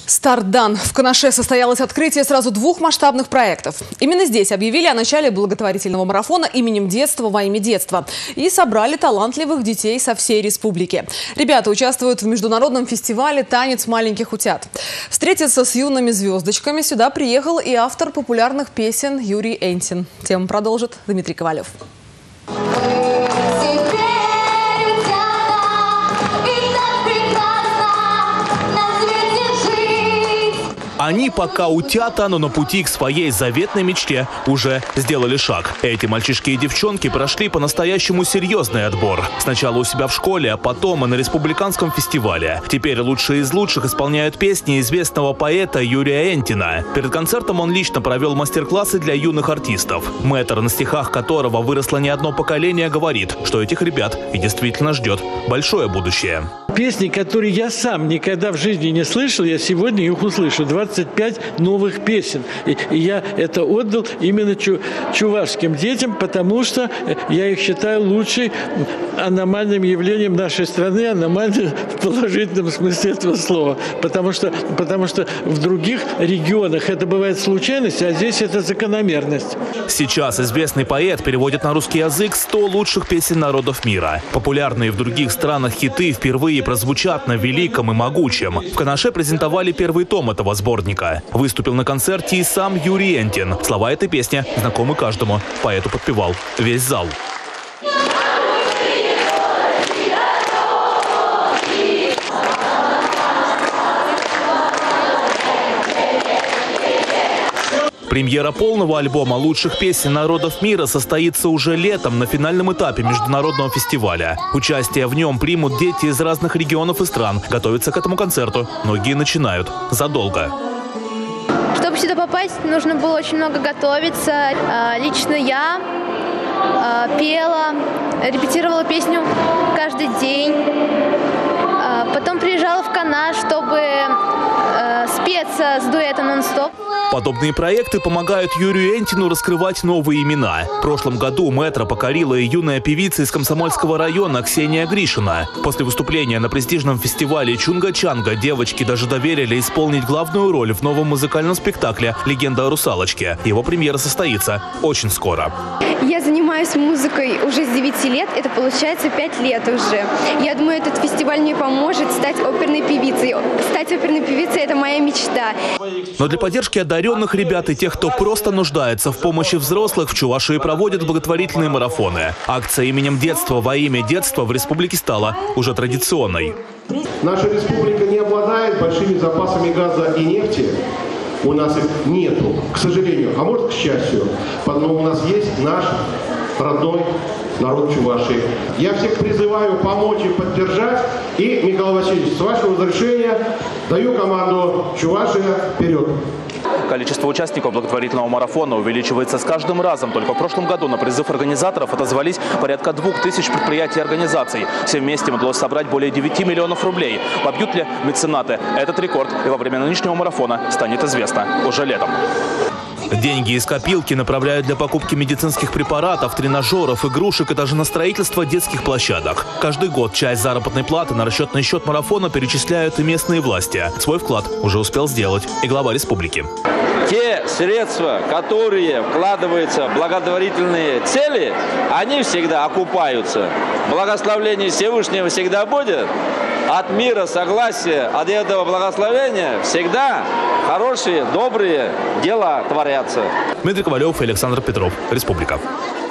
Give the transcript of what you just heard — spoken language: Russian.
Старт дан. В Канаше состоялось открытие сразу двух масштабных проектов. Именно здесь объявили о начале благотворительного марафона именем детства во имя детства. И собрали талантливых детей со всей республики. Ребята участвуют в международном фестивале «Танец маленьких утят». Встретиться с юными звездочками сюда приехал и автор популярных песен Юрий Энтин. Тему продолжит Дмитрий Ковалев. Они пока утята, но на пути к своей заветной мечте уже сделали шаг. Эти мальчишки и девчонки прошли по-настоящему серьезный отбор. Сначала у себя в школе, а потом и на республиканском фестивале. Теперь лучшие из лучших исполняют песни известного поэта Юрия Энтина. Перед концертом он лично провел мастер-классы для юных артистов. Мэтр, на стихах которого выросло не одно поколение, говорит, что этих ребят и действительно ждет большое будущее. Песни, которые я сам никогда в жизни не слышал, я сегодня их услышу. 25 новых песен. И я это отдал именно чувашским детям, потому что я их считаю лучшим аномальным явлением нашей страны, аномальным в положительном смысле этого слова. Потому что в других регионах это бывает случайность, а здесь это закономерность. Сейчас известный поэт переводит на русский язык 100 лучших песен народов мира. Популярные в других странах хиты впервые прозвучат на великом и могучем. В Канаше презентовали первый том этого сборника. Выступил на концерте и сам Юрий Энтин. Слова этой песни знакомы каждому. Поэту подпевал весь зал. Премьера полного альбома лучших песен народов мира состоится уже летом на финальном этапе международного фестиваля. Участие в нем примут дети из разных регионов и стран. Готовиться к этому концерту многие начинают задолго. Чтобы сюда попасть, нужно было очень много готовиться. Лично я пела, репетировала песню каждый день. Потом приезжала в Канаш, чтобы спеться с дуэтом нон-стоп. Подобные проекты помогают Юрию Энтину раскрывать новые имена. В прошлом году мэтра покорила и юная певица из Комсомольского района Ксения Гришина. После выступления на престижном фестивале «Чунга-Чанга» девочки даже доверили исполнить главную роль в новом музыкальном спектакле «Легенда о русалочке». Его премьера состоится очень скоро. Я занимаюсь музыкой уже с 9 лет, это получается 5 лет уже. Я думаю, этот фестиваль мне поможет стать оперной певицей. Стать оперной певицей – это моя мечта. Но для поддержки одаренных ребят и тех, кто просто нуждается в помощи взрослых, в Чувашии проводят благотворительные марафоны. Акция именем детства во имя детства в республике стала уже традиционной. Наша республика не обладает большими запасами газа и нефти. У нас их нету, к сожалению, а может, к счастью. Но у нас есть наш родной народ Чувашии. Я всех призываю помочь и поддержать. И, Михаил Васильевич, с вашего разрешения даю команду «Чувашия, вперед!». Количество участников благотворительного марафона увеличивается с каждым разом. Только в прошлом году на призыв организаторов отозвались порядка 2000 предприятий и организаций. Всем вместе им удалось собрать более 9 миллионов рублей. Побьют ли меценаты этот рекорд? И во время нынешнего марафона станет известно уже летом. Деньги из копилки направляют для покупки медицинских препаратов, тренажеров, игрушек и даже на строительство детских площадок. Каждый год часть заработной платы на расчетный счет марафона перечисляют и местные власти. Свой вклад уже успел сделать и глава республики. Те средства, которые вкладываются в благотворительные цели, они всегда окупаются. Благословение Всевышнего всегда будет. От мира, согласия, от этого благословения всегда хорошие, добрые дела творятся. Дмитрий Ковалев и Александр Петров. Республика.